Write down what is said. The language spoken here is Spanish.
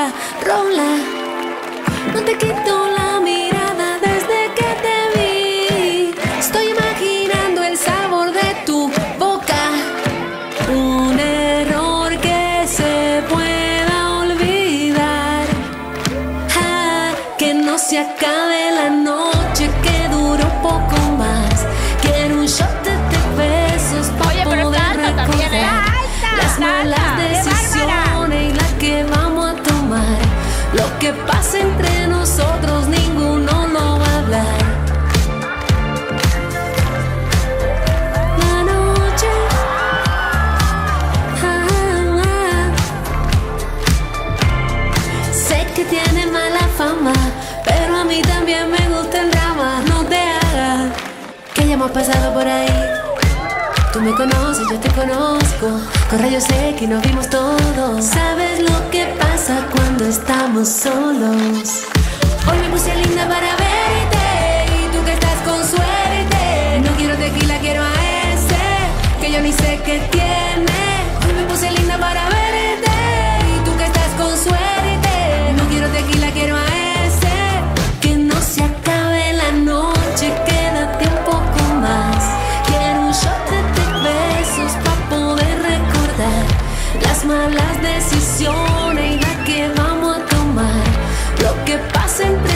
rola, rola. No te quito la mirada desde que te vi. Estoy imaginando el sabor de tu boca. Un error que se pueda olvidar. Que no se acabe la noche, que dure un poco más. Quiero un shot de besos para poder recordar las malas decisiones y las que vamos a tomar. Lo que pasa entre nosotros ninguno lo va a hablar. La noche, sé que tiene mala fama, pero a mí también me gusta el drama. No te hagas, que ya hemos pasado por ahí. Tú me conoces, yo te conozco. Con rayos X nos vimos todos. ¿Sabes lo que pasa cuando estamos solos? Hoy me puse linda para verte, y tú que estás con suerte. No quiero tequila, quiero a ese que yo ni sé qué tiene. Hoy me puse linda para verte, y tú que estás con suerte. No quiero tequila, quiero a ese. Que no se acabe la noche, quédate un poco más. Quiero un shot de besos para poder recordar las malas decisiones y las que vamos a tomar. Lo que pasa entre